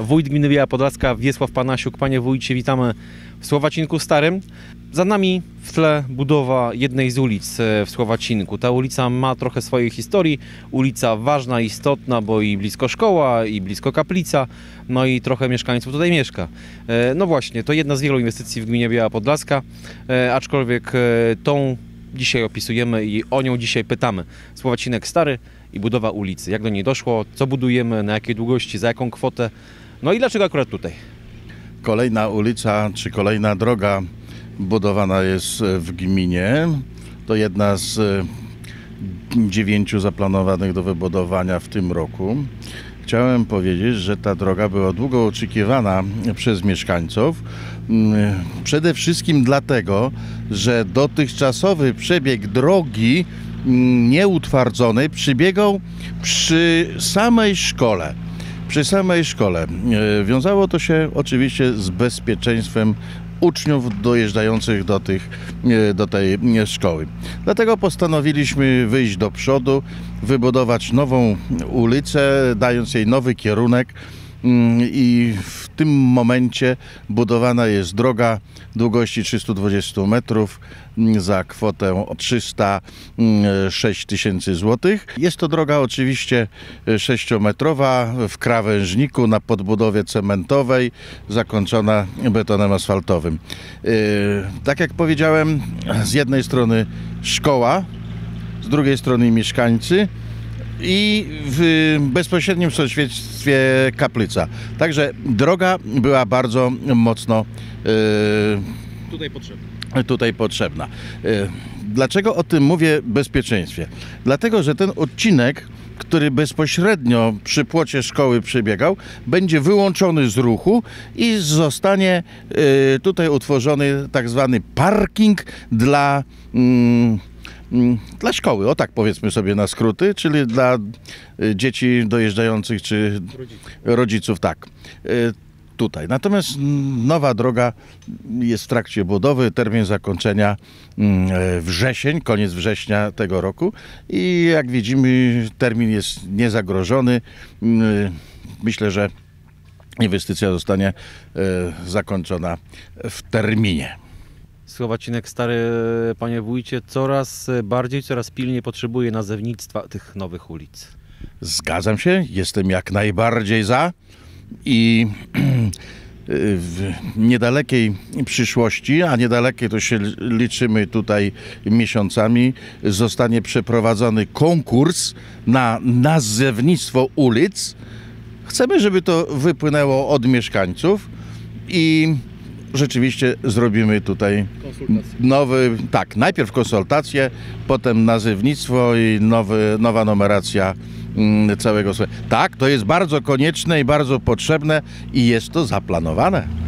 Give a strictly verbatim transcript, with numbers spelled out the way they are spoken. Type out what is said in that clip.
wójt gminy Biała Podlaska Wiesław Panasiuk. Panie wójcie, witamy w Słowacinku Starym. Za nami w tle budowa jednej z ulic w Słowacinku. Ta ulica ma trochę swojej historii. Ulica ważna, istotna, bo i blisko szkoła, i blisko kaplica, no i trochę mieszkańców tutaj mieszka. No właśnie, to jedna z wielu inwestycji w gminie Biała Podlaska, aczkolwiek tą dzisiaj opisujemy i o nią dzisiaj pytamy. Słowacinek Stary i budowa ulicy. Jak do niej doszło, co budujemy, na jakiej długości, za jaką kwotę, no i dlaczego akurat tutaj? Kolejna ulica, czy kolejna droga budowana jest w gminie. To jedna z dziewięciu zaplanowanych do wybudowania w tym roku. Chciałem powiedzieć, że ta droga była długo oczekiwana przez mieszkańców. Przede wszystkim dlatego, że dotychczasowy przebieg drogi nieutwardzonej przebiegał przy samej szkole. Przy samej szkole. Wiązało to się oczywiście z bezpieczeństwem uczniów dojeżdżających do, tych, do tej szkoły. Dlatego postanowiliśmy wyjść do przodu, wybudować nową ulicę, dając jej nowy kierunek. I w tym momencie budowana jest droga długości trzysta dwadzieścia metrów za kwotę trzysta sześć tysięcy złotych. Jest to droga oczywiście sześciometrowa w krawężniku na podbudowie cementowej, zakończona betonem asfaltowym. Tak jak powiedziałem, z jednej strony szkoła, z drugiej strony mieszkańcy i w bezpośrednim sąsiedztwie kaplica. Także droga była bardzo mocno Yy, tutaj potrzebna. Tutaj potrzebna. Yy, dlaczego o tym mówię bezpieczeństwie? Dlatego, że ten odcinek, który bezpośrednio przy płocie szkoły przebiegał, będzie wyłączony z ruchu i zostanie yy, tutaj utworzony tak zwany parking dla yy, Dla szkoły, o tak powiedzmy sobie na skróty, czyli dla dzieci dojeżdżających czy rodziców, rodziców tak, tutaj. Natomiast nowa droga jest w trakcie budowy, termin zakończenia wrzesień, koniec września tego roku i jak widzimy, termin jest niezagrożony. Myślę, że inwestycja zostanie zakończona w terminie. Słowacinek Stary, panie wójcie, coraz bardziej, coraz pilniej potrzebuje nazewnictwa tych nowych ulic. Zgadzam się, jestem jak najbardziej za i w niedalekiej przyszłości, a niedalekie to się liczymy tutaj miesiącami, zostanie przeprowadzony konkurs na nazewnictwo ulic. Chcemy, żeby to wypłynęło od mieszkańców i rzeczywiście zrobimy tutaj nowy, tak, najpierw konsultacje, potem nazewnictwo i nowy, nowa numeracja całego. Tak, to jest bardzo konieczne i bardzo potrzebne i jest to zaplanowane.